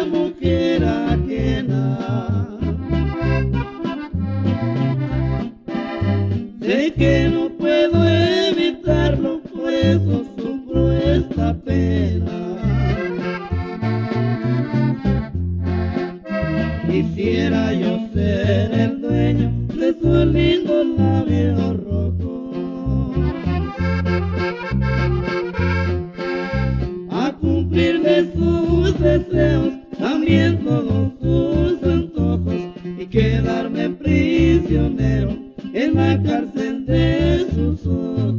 una mujer ajena. Sé que no puedo evitarlo, por eso sufro esta pena. Quisiera yo ser el dueño de sus lindos labios rojos, a cumplirle sus deseos, también todos sus antojos, y quedarme prisionero en la cárcel de sus ojos.